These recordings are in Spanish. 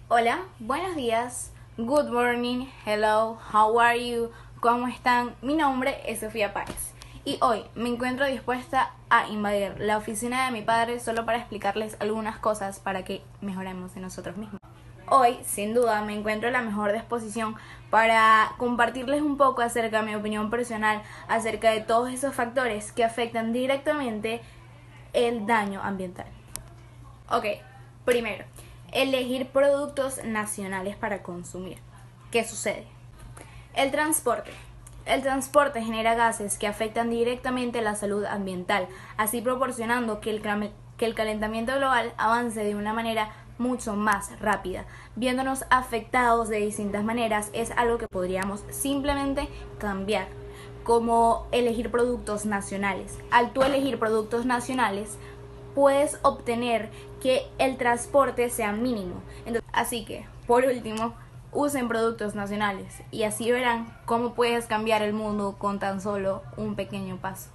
Hola, buenos días, good morning, hello, how are you, ¿cómo están? Mi nombre es Sofía Páez y hoy me encuentro dispuesta a invadir la oficina de mi padre solo para explicarles algunas cosas para que mejoremos en nosotros mismos. Hoy, sin duda, me encuentro en la mejor disposición para compartirles un poco acerca de mi opinión personal acerca de todos esos factores que afectan directamente el daño ambiental. Ok, primero, elegir productos nacionales para consumir. ¿Qué sucede? El transporte. El transporte genera gases que afectan directamente la salud ambiental, así proporcionando que el calentamiento global avance de una manera mucho más rápida. Viéndonos afectados de distintas maneras es algo que podríamos simplemente cambiar, como elegir productos nacionales. Al tú elegir productos nacionales, puedes obtener que el transporte sea mínimo. Entonces, así que, por último, usen productos nacionales y así verán cómo puedes cambiar el mundo con tan solo un pequeño paso.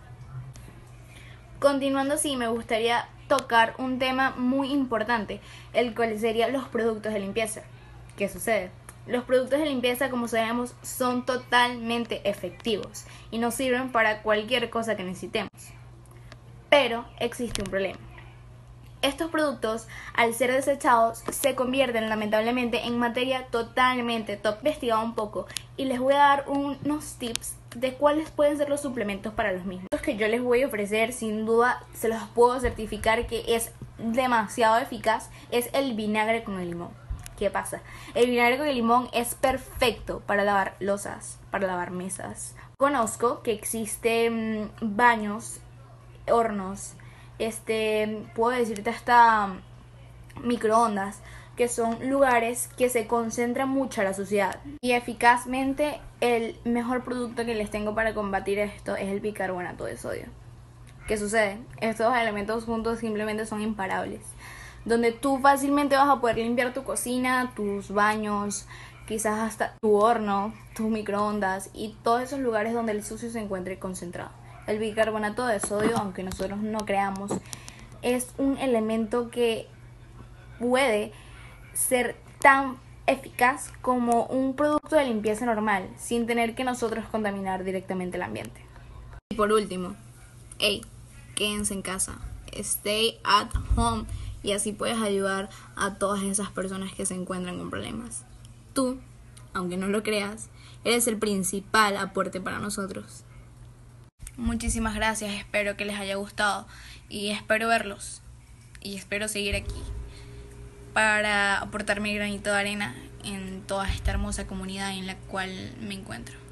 Continuando así, me gustaría tocar un tema muy importante, el cual sería los productos de limpieza. ¿Qué sucede? Los productos de limpieza, como sabemos, son totalmente efectivos y nos sirven para cualquier cosa que necesitemos. Pero existe un problema. Estos productos, al ser desechados, se convierten lamentablemente en materia totalmente top. He investigado un poco y les voy a dar unos tips de cuáles pueden ser los suplementos para los mismos. Los que yo les voy a ofrecer, sin duda, se los puedo certificar que es demasiado eficaz, es el vinagre con el limón. ¿Qué pasa? El vinagre con el limón es perfecto para lavar losas, para lavar mesas. Conozco que existen baños, hornos, puedo decirte hasta microondas, que son lugares que se concentra mucho la suciedad. Y eficazmente el mejor producto que les tengo para combatir esto es el bicarbonato de sodio. ¿Qué sucede? Estos dos elementos juntos simplemente son imparables, donde tú fácilmente vas a poder limpiar tu cocina, tus baños, quizás hasta tu horno, tus microondas y todos esos lugares donde el sucio se encuentre concentrado. El bicarbonato de sodio, aunque nosotros no creamos, es un elemento que puede ser tan eficaz como un producto de limpieza normal, sin tener que nosotros contaminar directamente el ambiente. Y por último, hey, quédense en casa, stay at home, y así puedes ayudar a todas esas personas que se encuentran con problemas. Tú, aunque no lo creas, eres el principal aporte para nosotros. Muchísimas gracias, espero que les haya gustado y espero verlos y espero seguir aquí para aportar mi granito de arena en toda esta hermosa comunidad en la cual me encuentro.